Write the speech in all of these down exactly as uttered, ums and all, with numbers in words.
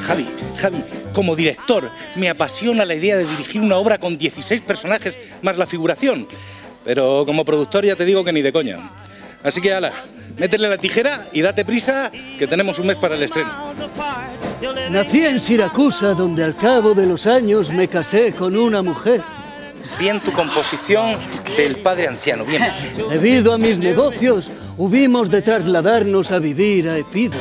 Javi, Javi, como director, me apasiona la idea de dirigir una obra con dieciséis personajes más la figuración. Pero como productor ya te digo que ni de coña. Así que, ala, métele la tijera y date prisa, que tenemos un mes para el estreno. Nací en Siracusa, donde al cabo de los años me casé con una mujer. Bien tu composición del padre anciano, bien. Debido a mis negocios, hubimos de trasladarnos a vivir a Epido.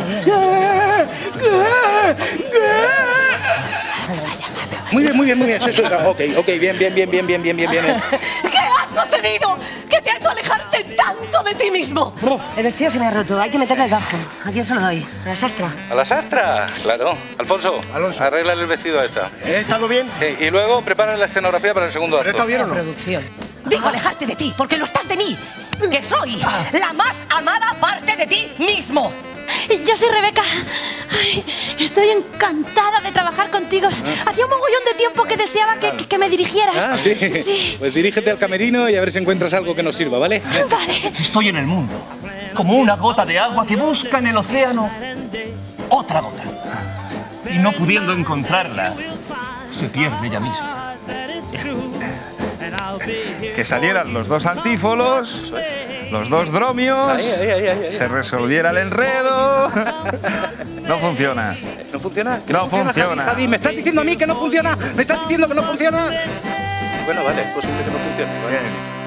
Muy bien, muy bien, muy bien. Eso, ok, ok, bien, bien, bien, bien, bien, bien, bien, bien. ¿Qué ha sucedido? ¿Qué te ha hecho alejarte tanto de ti mismo? Oh. El vestido se me ha roto, hay que meterle el bajo. ¿A quién se lo doy? ¿A la sastra? ¿A la sastra? Claro. Alfonso, Alonso. arréglale el vestido a esta. ¿He estado bien? Sí, y luego prepara la escenografía para el segundo acto. ¿Pero he estado bien o no? Producción. Digo alejarte de ti, porque lo estás de mí. Que soy la más amada parte de ti mismo. Yo soy Rebeca. Ay, estoy encantada de trabajar contigo. Hacía un mogollón de tiempo que deseaba que, que, que me dirigieras. Ah, ¿sí? Sí. Pues dirígete al camerino y a ver si encuentras algo que nos sirva, ¿vale? Vale. Estoy en el mundo, como una gota de agua que busca en el océano otra gota. Y no pudiendo encontrarla, se pierde ella misma. Que salieran los dos antífolos, los dos dromios, Ahí, ahí, ahí, ahí, ahí. se resolviera el enredo. No funciona. ¿No funciona? ¿Que No funciona. Javi, Javi, ¿me estás diciendo a mí que no funciona? ¿Me estás diciendo que no funciona? Bueno, vale, es posible que no funcione. Vale. Bien.